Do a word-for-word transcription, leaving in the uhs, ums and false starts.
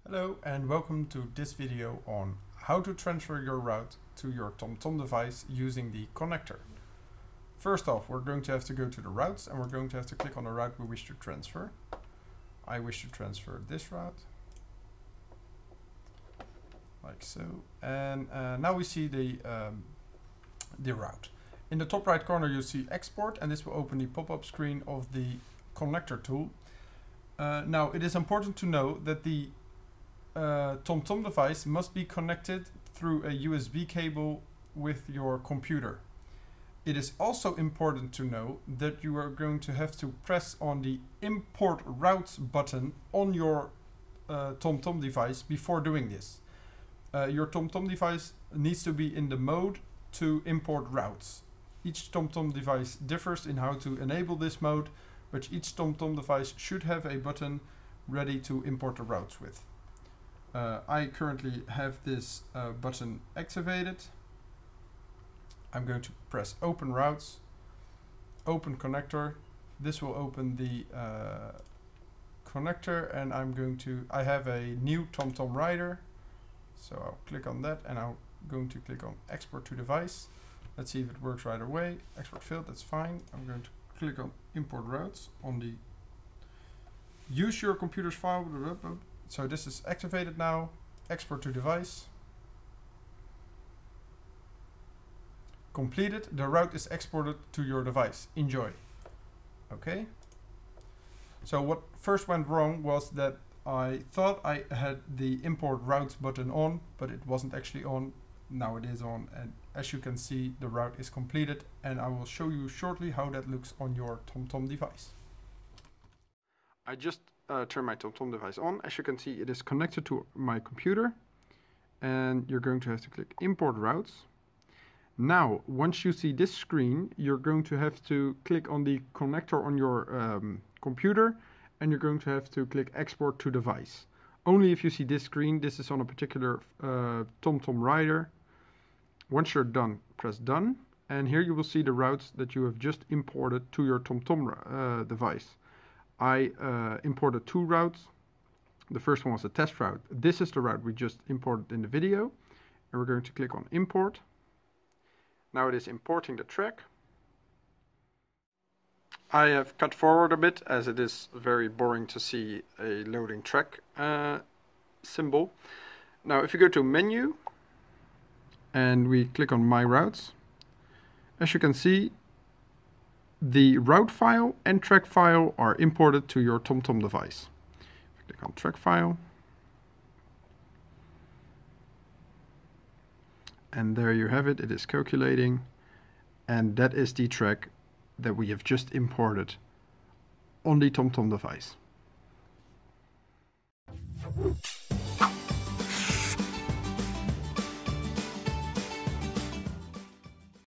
Hello and welcome to this video on how to transfer your route to your TomTom device using the connector. First off, we're going to have to go to the routes and we're going to have to click on the route we wish to transfer. I wish to transfer this route, like so. And uh, now we see the, um, the route. In the top right corner you see export, and this will open the pop-up screen of the connector tool. Uh, now it is important to know that the Uh, TomTom device must be connected through a U S B cable with your computer. It is also important to know that you are going to have to press on the import routes button on your uh, TomTom device before doing this. Uh, your TomTom device needs to be in the mode to import routes. Each TomTom device differs in how to enable this mode, but each TomTom device should have a button ready to import the routes with. Uh, I currently have this uh, button activated. I'm going to press open routes, open connector. This will open the uh, connector, and I'm going to, I have a new TomTom rider. So I'll click on that and I'm going to click on export to device. Let's see if it works right away. Export failed, that's fine. I'm going to click on import routes on the use your computer's file. So this is activated now. Export to device. Completed. The route is exported to your device. Enjoy. Okay. So what first went wrong was that I thought I had the import routes button on, but it wasn't actually on. Now it is on, and as you can see, the route is completed, and I will show you shortly how that looks on your TomTom device. I just uh, turn my TomTom device on. As you can see, it is connected to my computer, and you're going to have to click import routes. Now, once you see this screen, you're going to have to click on the connector on your um, computer, and you're going to have to click export to device. Only if you see this screen. This is on a particular uh, TomTom rider. Once you're done, press done, and here you will see the routes that you have just imported to your TomTom uh, device. I uh, imported two routes. The first one was a test route. This is the route we just imported in the video. And we're going to click on import. Now it is importing the track. I have cut forward a bit as it is very boring to see a loading track uh, symbol. Now if you go to menu and we click on My Routes, as you can see, the route file and track file are imported to your TomTom device. Click on track file. And there you have it. It is calculating. And that is the track that we have just imported on the TomTom device.